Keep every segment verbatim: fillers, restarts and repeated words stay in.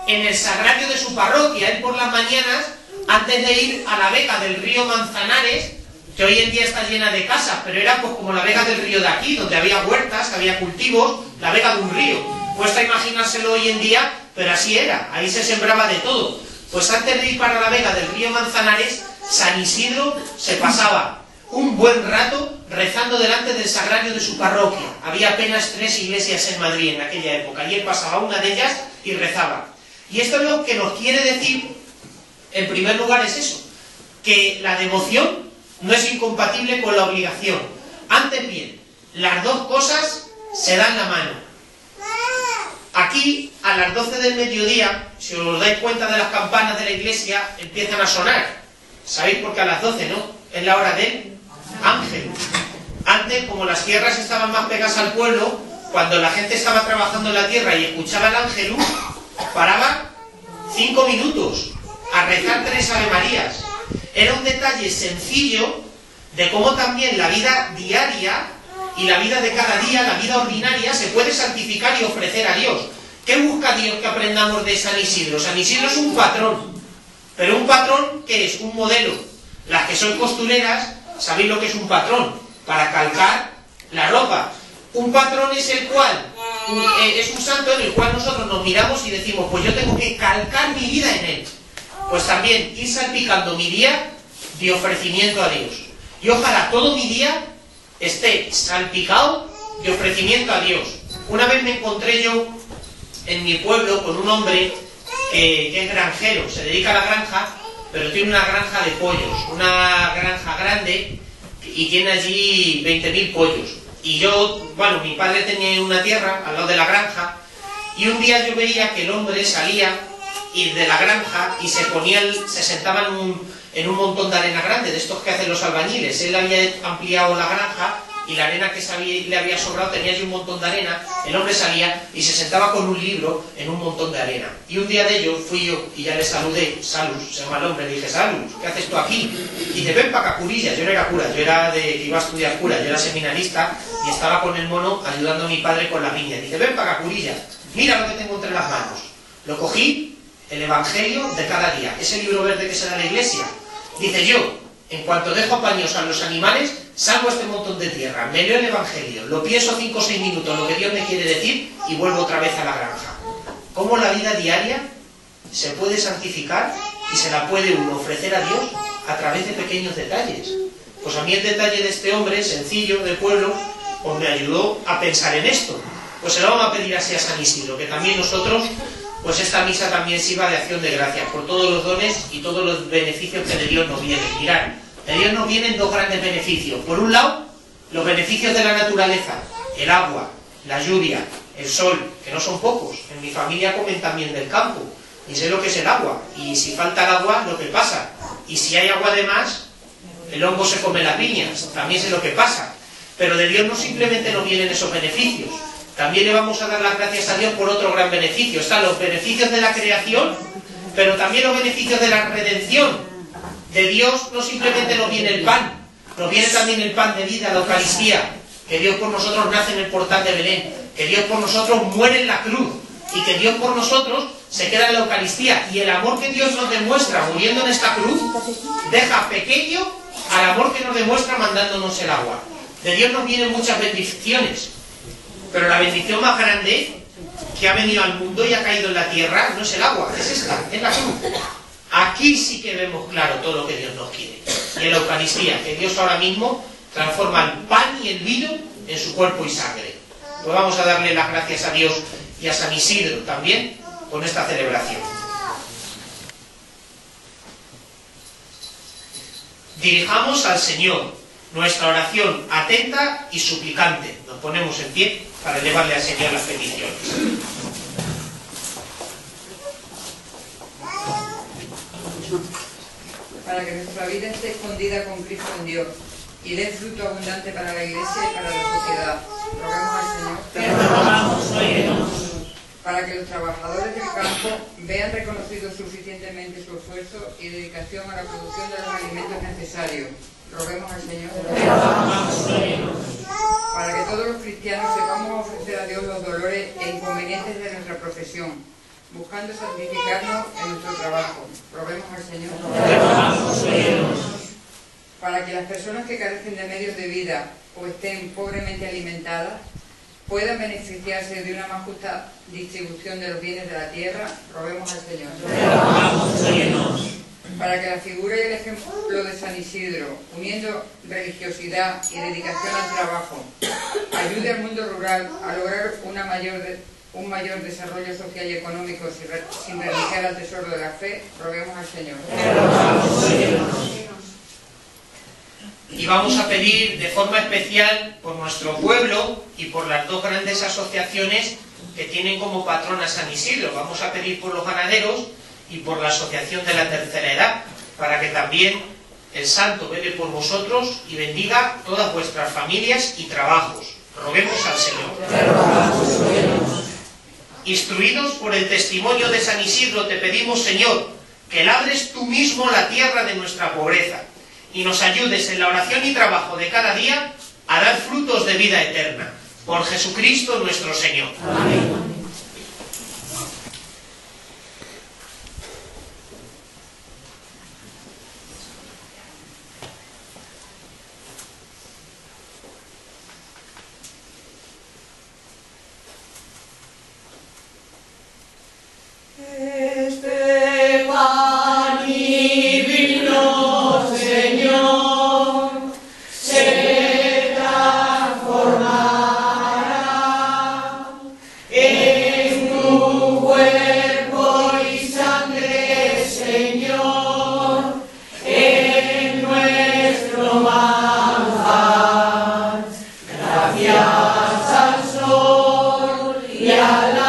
en el sagrario de su parroquia. Él por las mañanas, antes de ir a la vega del río Manzanares, que hoy en día está llena de casas, pero era pues como la vega del río de aquí, donde había huertas, había cultivos, la vega de un río. Cuesta imaginárselo hoy en día, pero así era, ahí se sembraba de todo. Pues antes de ir para la vega del río Manzanares, San Isidro se pasaba un buen rato rezando delante del sagrario de su parroquia. Había apenas tres iglesias en Madrid en aquella época, y él pasaba a una de ellas y rezaba. Y esto es lo que nos quiere decir, en primer lugar, es eso, que la devoción no es incompatible con la obligación. Antes bien, las dos cosas se dan la mano. Aquí, a las doce del mediodía, si os dais cuenta de las campanas de la iglesia, empiezan a sonar. ¿Sabéis por qué a las doce, no? Es la hora del ángel. Antes, como las tierras estaban más pegadas al pueblo, cuando la gente estaba trabajando en la tierra y escuchaba el ángelus, paraba cinco minutos a rezar tres Ave Marías. Era un detalle sencillo de cómo también la vida diaria y la vida de cada día, la vida ordinaria, se puede santificar y ofrecer a Dios. ¿Qué busca Dios que aprendamos de San Isidro? San Isidro es un patrón, pero un patrón que es un modelo. Las que son costureras, sabéis lo que es un patrón, para calcar la ropa. Un patrón es el cual, un, eh, es un santo en el cual nosotros nos miramos y decimos, pues yo tengo que calcar mi vida en él. Pues también ir salpicando mi día de ofrecimiento a Dios. Y ojalá todo mi día esté salpicado de ofrecimiento a Dios. Una vez me encontré yo en mi pueblo con un hombre que, que es granjero, se dedica a la granja, pero tiene una granja de pollos, una granja grande, y tiene allí veinte mil pollos. Y yo, bueno, mi padre tenía una tierra al lado de la granja, y un día yo veía que el hombre salía y de la granja y se ponía, el, se sentaba en un, en un montón de arena grande, de estos que hacen los albañiles. Él había ampliado la granja y la arena que sabía, le había sobrado, tenía allí un montón de arena. El hombre salía y se sentaba con un libro en un montón de arena. Y un día de ellos fui yo y ya le saludé, Salus, se llama el hombre, le dije, Salus, ¿qué haces tú aquí? Y dice, ven para acá, curilla. Yo no era cura, yo era de que iba a estudiar cura, yo era seminarista y estaba con el mono ayudando a mi padre con la viña. Dice, ven para acá, curilla, mira lo que tengo entre las manos. Lo cogí, el Evangelio de cada día, ese libro verde que se da en la iglesia. Dice, yo, en cuanto dejo paños a los animales, salgo a este montón de tierra, me leo el Evangelio, lo pienso cinco o seis minutos, lo que Dios me quiere decir, y vuelvo otra vez a la granja. ¿Cómo la vida diaria se puede santificar y se la puede uno ofrecer a Dios a través de pequeños detalles? Pues a mí el detalle de este hombre, sencillo, de pueblo, pues me ayudó a pensar en esto. Pues se lo vamos a pedir así a San Isidro, que también nosotros, pues esta misa también sirva de acción de gracias por todos los dones y todos los beneficios que de Dios nos vienen. Mirad, de Dios nos vienen dos grandes beneficios. Por un lado, los beneficios de la naturaleza, el agua, la lluvia, el sol, que no son pocos. En mi familia comen también del campo, y sé lo que es el agua. Y si falta el agua, lo que pasa. Y si hay agua de más, el hongo se come las viñas, también sé lo que pasa. Pero de Dios no simplemente nos vienen esos beneficios. También le vamos a dar las gracias a Dios por otro gran beneficio. Están los beneficios de la creación, pero también los beneficios de la redención. De Dios no simplemente nos viene el pan, nos viene también el pan de vida, la Eucaristía. Que Dios por nosotros nace en el portal de Belén, que Dios por nosotros muere en la cruz, y que Dios por nosotros se queda en la Eucaristía. Y el amor que Dios nos demuestra muriendo en esta cruz, deja pequeño al amor que nos demuestra mandándonos el agua. De Dios nos vienen muchas bendiciones, pero la bendición más grande que ha venido al mundo y ha caído en la tierra no es el agua, es esta, es la cruz. Aquí sí que vemos claro todo lo que Dios nos quiere. Y en la Eucaristía, que Dios ahora mismo transforma el pan y el vino en su cuerpo y sangre. Pues vamos a darle las gracias a Dios y a San Isidro también con esta celebración. Dirijamos al Señor nuestra oración atenta y suplicante. Nos ponemos en pie para elevarle al Señor las peticiones. Para que nuestra vida esté escondida con Cristo en Dios y dé fruto abundante para la Iglesia y para la sociedad. Roguemos al Señor. Te rogamos, óyenos. Para que los trabajadores del campo vean reconocido suficientemente su esfuerzo y dedicación a la producción de los alimentos necesarios. Roguemos al Señor. Te rogamos, óyenos. Para que todos los cristianos sepamos ofrecer a Dios los dolores e inconvenientes de nuestra profesión, buscando santificarnos en nuestro trabajo. Roguemos al Señor. Para que las personas que carecen de medios de vida o estén pobremente alimentadas puedan beneficiarse de una más justa distribución de los bienes de la tierra, roguemos al Señor. Para que la figura y el ejemplo de San Isidro, uniendo religiosidad y dedicación al trabajo, ayude al mundo rural a lograr una mayor de, un mayor desarrollo social y económico sin, re, sin renunciar al tesoro de la fe, roguemos al Señor. Y vamos a pedir de forma especial por nuestro pueblo y por las dos grandes asociaciones que tienen como patrona San Isidro. Vamos a pedir por los ganaderos y por la Asociación de la Tercera Edad, para que también el Santo vele por vosotros y bendiga todas vuestras familias y trabajos. Roguemos al Señor. Instruidos por el testimonio de San Isidro, te pedimos, Señor, que labres tú mismo la tierra de nuestra pobreza y nos ayudes en la oración y trabajo de cada día a dar frutos de vida eterna. Por Jesucristo nuestro Señor. Amén. Este pan y vino, Señor, se transformará en tu cuerpo y sangre, Señor, en nuestro manjar. Gracias al sol y a la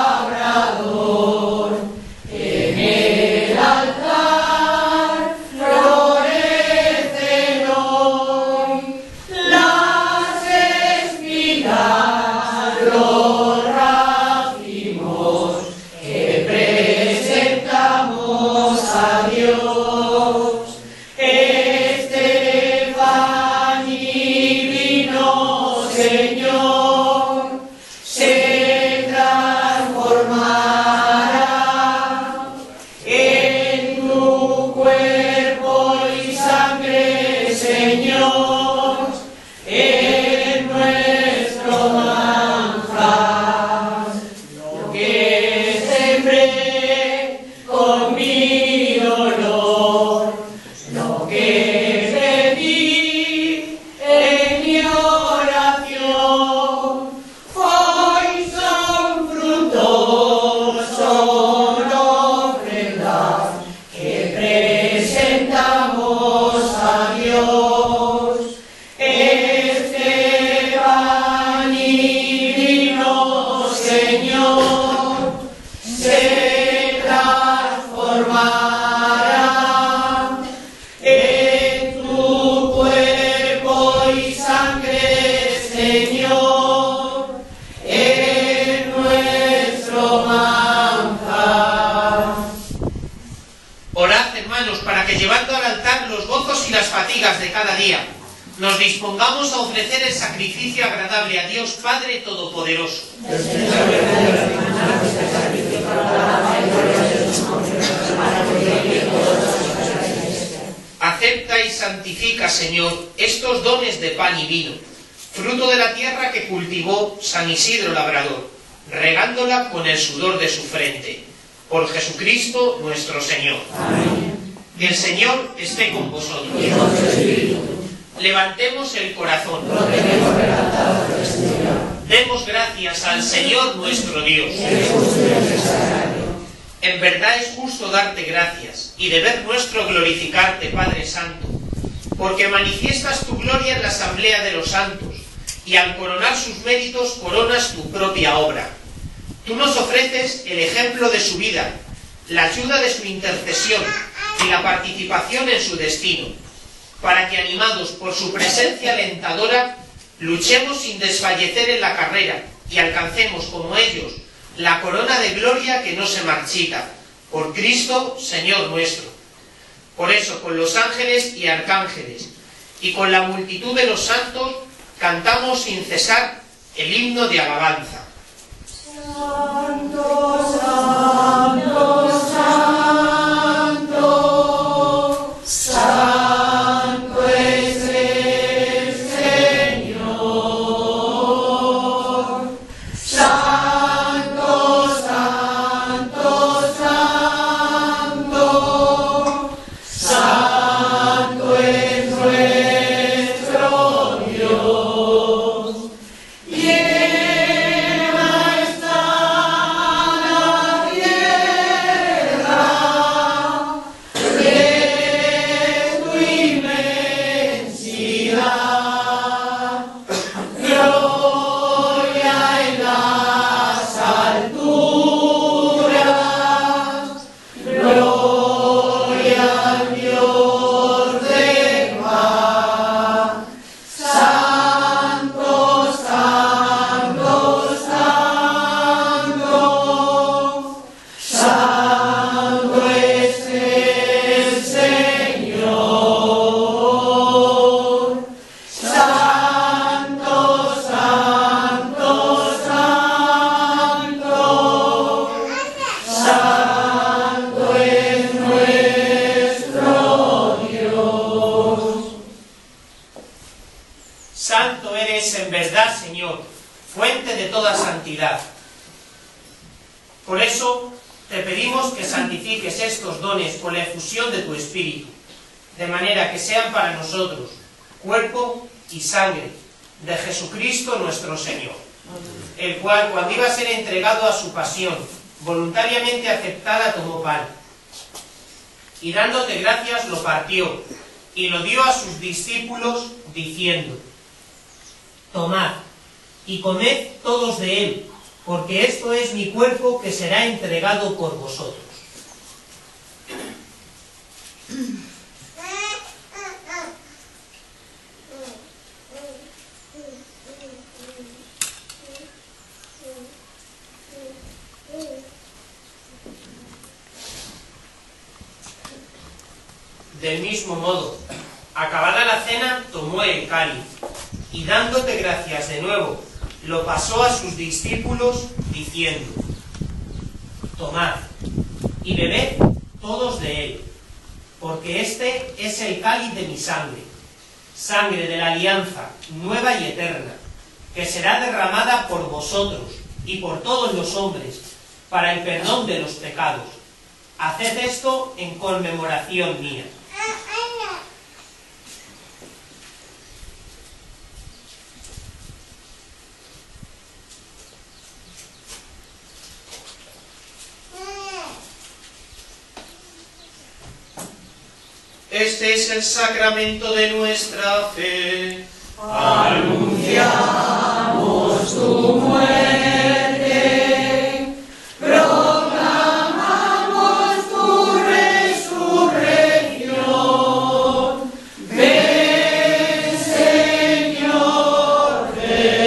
de cada día, nos dispongamos a ofrecer el sacrificio agradable a Dios Padre Todopoderoso. Acepta y santifica, Señor, estos dones de pan y vino, fruto de la tierra que cultivó San Isidro Labrador, regándola con el sudor de su frente. Por Jesucristo nuestro Señor. Amén. Que el Señor esté con vosotros. Levantemos el corazón. Demos gracias al Señor nuestro Dios. En verdad es justo darte gracias y deber nuestro glorificarte, Padre Santo, porque manifiestas tu gloria en la asamblea de los santos y al coronar sus méritos coronas tu propia obra. Tú nos ofreces el ejemplo de su vida, la ayuda de su intercesión y la participación en su destino, para que, animados por su presencia alentadora, luchemos sin desfallecer en la carrera y alcancemos, como ellos, la corona de gloria que no se marchita, por Cristo, Señor nuestro. Por eso, con los ángeles y arcángeles, y con la multitud de los santos, cantamos sin cesar el himno de alabanza. Santo, Santo. eres en verdad, Señor, fuente de toda santidad. Por eso te pedimos que santifiques estos dones con la efusión de tu Espíritu, de manera que sean para nosotros cuerpo y sangre de Jesucristo nuestro Señor, el cual, cuando iba a ser entregado a su pasión, voluntariamente aceptada, tomó pan, y dándote gracias lo partió, y lo dio a sus discípulos, diciendo: tomad y comed todos de él, porque esto es mi cuerpo que será entregado por vosotros. Del mismo modo, acabada la cena, tomó el cáliz, y dándote gracias de nuevo, lo pasó a sus discípulos, diciendo: tomad y bebed todos de él, porque este es el cáliz de mi sangre, sangre de la alianza nueva y eterna, que será derramada por vosotros y por todos los hombres, para el perdón de los pecados. Haced esto en conmemoración mía. Este es el sacramento de nuestra fe. Anunciamos tu muerte, proclamamos tu resurrección. Ven, Señor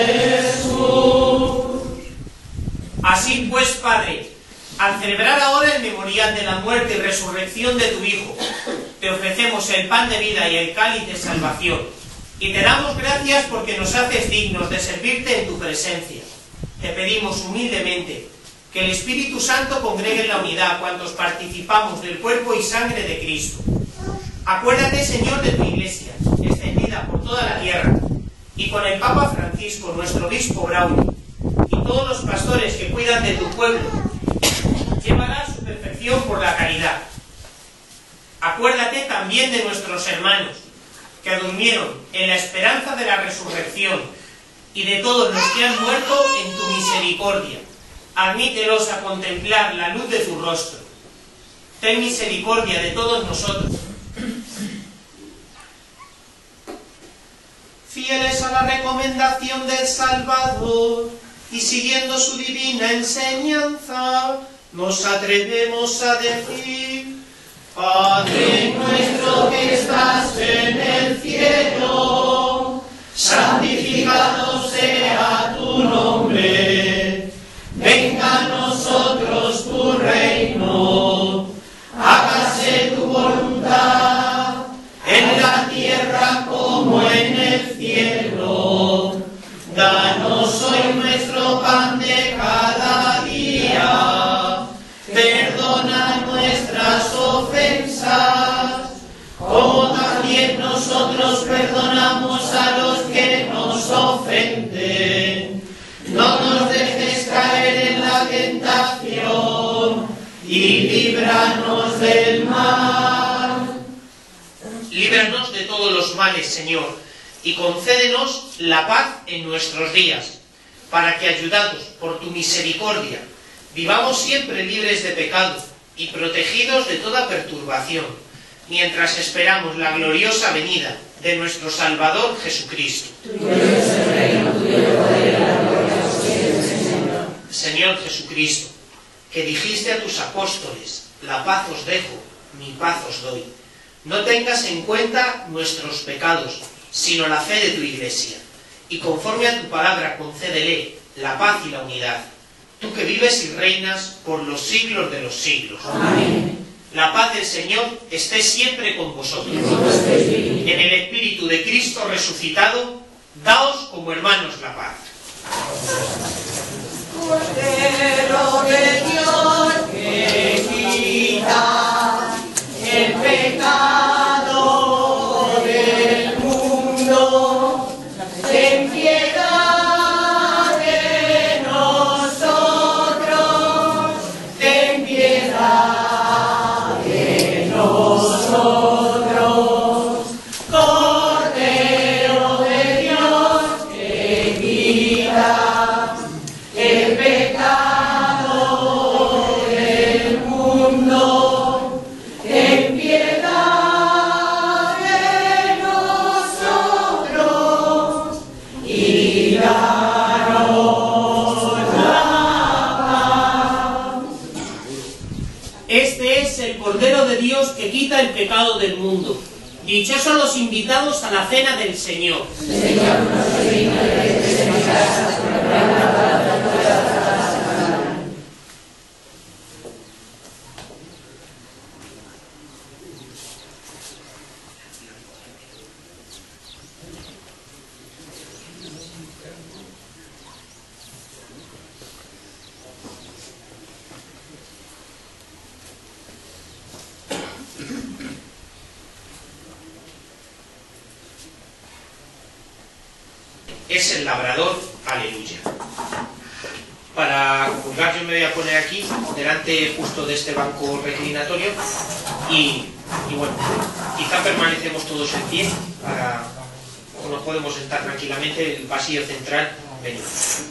Jesús. Así pues, Padre, al celebrar ahora el memorial de la muerte y resurrección de tu Hijo, te ofrecemos el pan de vida y el cáliz de salvación, y te damos gracias porque nos haces dignos de servirte en tu presencia. Te pedimos humildemente que el Espíritu Santo congregue en la unidad a cuantos participamos del cuerpo y sangre de Cristo. Acuérdate, Señor, de tu Iglesia, extendida por toda la tierra, y con el Papa Francisco, nuestro obispo Braulio, y todos los pastores que cuidan de tu pueblo, llévala a su perfección por la caridad. Acuérdate también de nuestros hermanos, que durmieron en la esperanza de la resurrección, y de todos los que han muerto en tu misericordia. Admítelos a contemplar la luz de tu rostro. Ten misericordia de todos nosotros. Fieles a la recomendación del Salvador, y siguiendo su divina enseñanza, nos atrevemos a decir: Padre nuestro que estás en el cielo, santificado sea tu nombre. Venga a nosotros tu reino. Hágase tu voluntad en la tierra como en el cielo. Danos hoy nuestro pan de cada día. Perdona nuestras ofensas, como también nosotros perdonamos a los que nos ofenden. No nos dejes caer en la tentación, y líbranos del mal. Líbranos de todos los males, Señor, y concédenos la paz en nuestros días, para que, ayudados por tu misericordia, vivamos siempre libres de pecado y protegidos de toda perturbación, mientras esperamos la gloriosa venida de nuestro Salvador Jesucristo. Señor Jesucristo, que dijiste a tus apóstoles: la paz os dejo, mi paz os doy. No tengas en cuenta nuestros pecados, sino la fe de tu Iglesia, y conforme a tu palabra concédele la paz y la unidad. Tú que vives y reinas por los siglos de los siglos. Amén. La paz del Señor esté siempre con vosotros. En el Espíritu de Cristo resucitado, daos como hermanos la paz. Cordero de Dios que quita el pecado del mundo, ten piedad. que quita el pecado del mundo. Dichosos los invitados a la cena del Señor. Señor, no soy digno de que entres en mi casa, pero una palabra tuya bastará. Es el labrador, aleluya. Para comulgar yo me voy a poner aquí, delante justo de este banco reclinatorio, y, y bueno, quizá permanecemos todos en pie, para, o nos podemos sentar tranquilamente en el pasillo central. Venimos.